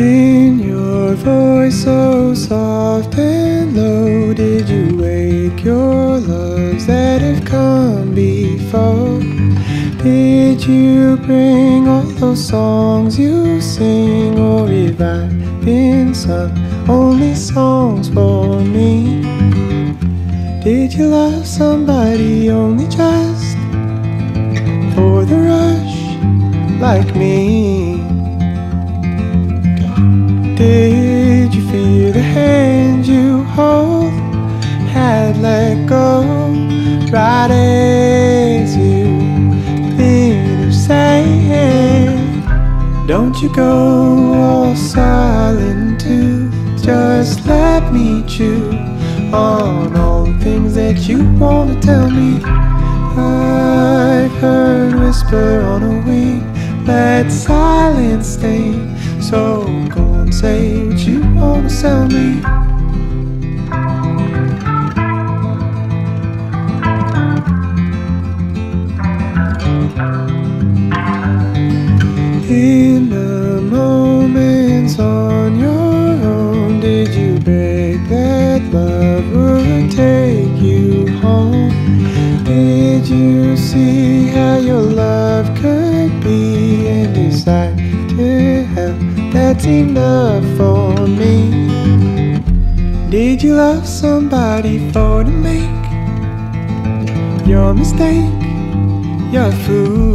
In your voice so soft and low, did you wake your loves that have come before? Did you bring all those songs you sing, or have I been sung only songs for me? Did you love somebody only just for the rush like me? Did you feel the hand you hold had let go right as you finished saying, don't you go all silent too, just let me chew on all the things that you want to tell me. I've heard whisper on a wing, let silence stay, so go and say what you want to sell me. In the moments on your own, did you beg that love would take you home? Did you see how your love could be and decide to have that's enough for me? Did you love somebody for to make your mistake your fool?